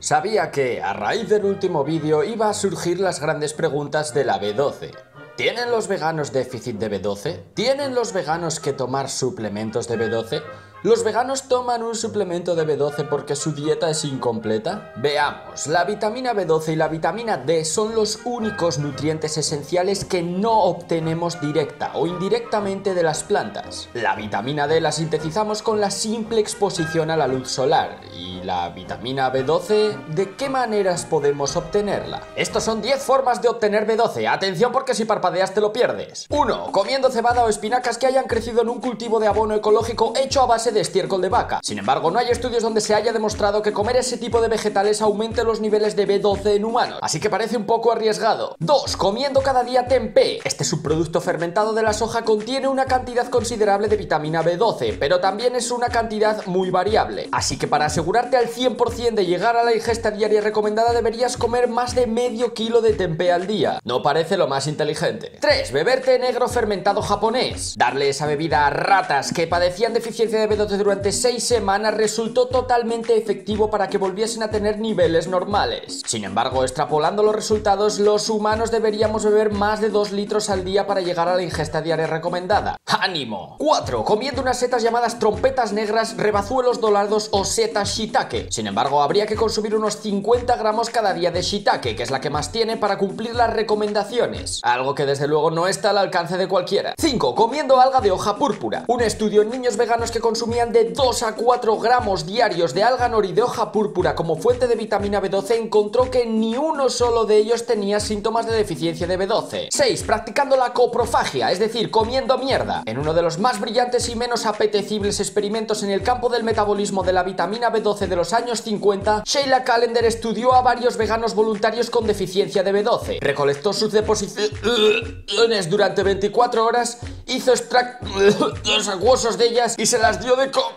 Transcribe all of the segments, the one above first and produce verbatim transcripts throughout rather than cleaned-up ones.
Sabía que, a raíz del último vídeo, iba a surgir las grandes preguntas de la B doce. ¿Tienen los veganos déficit de B doce? ¿Tienen los veganos que tomar suplementos de B doce? ¿Los veganos toman un suplemento de B doce porque su dieta es incompleta? Veamos, la vitamina B doce y la vitamina D son los únicos nutrientes esenciales que no obtenemos directa o indirectamente de las plantas. La vitamina D la sintetizamos con la simple exposición a la luz solar. ¿Y la vitamina B doce? ¿De qué maneras podemos obtenerla? Estos son diez formas de obtener B doce. Atención, porque si parpadeas te lo pierdes. uno. Comiendo cebada o espinacas que hayan crecido en un cultivo de abono ecológico hecho a base de estiércol de vaca. Sin embargo, no hay estudios donde se haya demostrado que comer ese tipo de vegetales aumente los niveles de B doce en humanos, así que parece un poco arriesgado. dos. Comiendo cada día tempeh. Este subproducto fermentado de la soja contiene una cantidad considerable de vitamina B doce, pero también es una cantidad muy variable. Así que para asegurarte al cien por cien de llegar a la ingesta diaria recomendada deberías comer más de medio kilo de tempeh al día. No parece lo más inteligente. tres. Beber té negro fermentado japonés. Darle esa bebida a ratas que padecían deficiencia de B doce durante seis semanas resultó totalmente efectivo para que volviesen a tener niveles normales. Sin embargo, extrapolando los resultados, los humanos deberíamos beber más de dos litros al día para llegar a la ingesta diaria recomendada. ¡Ánimo! cuatro. Comiendo unas setas llamadas trompetas negras, rebazuelos dorados o setas shiitake. Sin embargo, habría que consumir unos cincuenta gramos cada día de shiitake, que es la que más tiene, para cumplir las recomendaciones. Algo que desde luego no está al alcance de cualquiera. cinco. Comiendo alga de hoja púrpura. Un estudio en niños veganos que consumían de dos a cuatro gramos diarios de alga nori de hoja púrpura como fuente de vitamina B doce encontró que ni uno solo de ellos tenía síntomas de deficiencia de B doce. seis. Practicando la coprofagia, es decir, comiendo mierda. En uno de los más brillantes y menos apetecibles experimentos en el campo del metabolismo de la vitamina B doce de los años cincuenta, Sheila Callender estudió a varios veganos voluntarios con deficiencia de B doce. Recolectó sus deposiciones durante veinticuatro horas, hizo extractos acuosos de ellas y se las dio de comer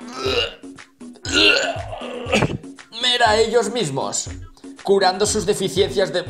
a ellos mismos, curando sus deficiencias de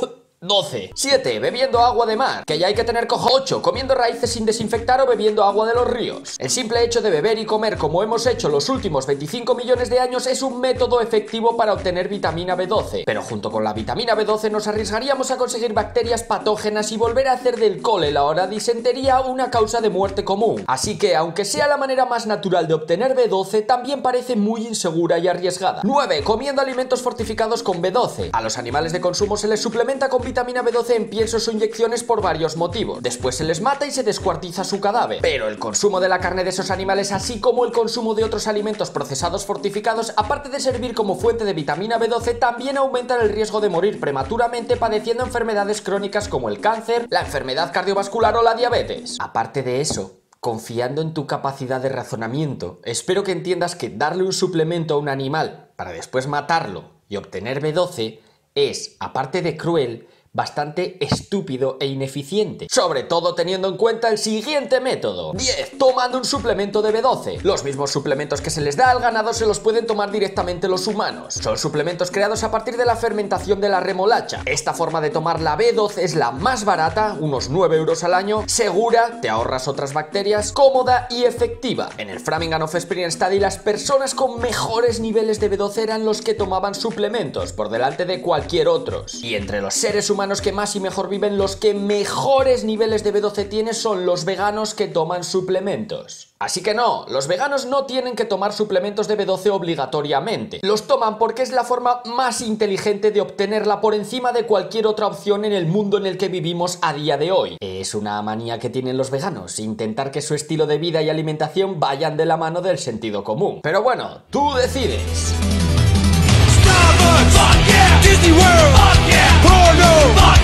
doce. siete. Bebiendo agua de mar, que ya hay que tener cojo. ocho. Comiendo raíces sin desinfectar o bebiendo agua de los ríos. El simple hecho de beber y comer como hemos hecho los últimos veinticinco millones de años es un método efectivo para obtener vitamina B doce, pero junto con la vitamina B doce nos arriesgaríamos a conseguir bacterias patógenas y volver a hacer del cólera o la disentería una causa de muerte común. Así que, aunque sea la manera más natural de obtener B doce, también parece muy insegura y arriesgada. nueve. Comiendo alimentos fortificados con B doce. A los animales de consumo se les suplementa con vitamina B doce en piensos o inyecciones por varios motivos. Después se les mata y se descuartiza su cadáver. Pero el consumo de la carne de esos animales, así como el consumo de otros alimentos procesados fortificados, aparte de servir como fuente de vitamina B doce, también aumentan el riesgo de morir prematuramente padeciendo enfermedades crónicas como el cáncer, la enfermedad cardiovascular o la diabetes. Aparte de eso, confiando en tu capacidad de razonamiento, espero que entiendas que darle un suplemento a un animal para después matarlo y obtener B doce es, aparte de cruel, bastante estúpido e ineficiente, sobre todo teniendo en cuenta el siguiente método. diez. Tomando un suplemento de B doce. Los mismos suplementos que se les da al ganado se los pueden tomar directamente los humanos. Son suplementos creados a partir de la fermentación de la remolacha. Esta forma de tomar la B doce es la más barata, unos nueve euros al año, segura, te ahorras otras bacterias, cómoda y efectiva. En el Framingham of Experience Study, las personas con mejores niveles de B doce eran los que tomaban suplementos, por delante de cualquier otros. Y entre los seres humanos que más y mejor viven, los que mejores niveles de B doce tienen son los veganos que toman suplementos. Así que no, los veganos no tienen que tomar suplementos de B doce obligatoriamente. Los toman porque es la forma más inteligente de obtenerla por encima de cualquier otra opción en el mundo en el que vivimos a día de hoy. Es una manía que tienen los veganos, intentar que su estilo de vida y alimentación vayan de la mano del sentido común. Pero bueno, tú decides. Disney World, fuck yeah, porno, fuck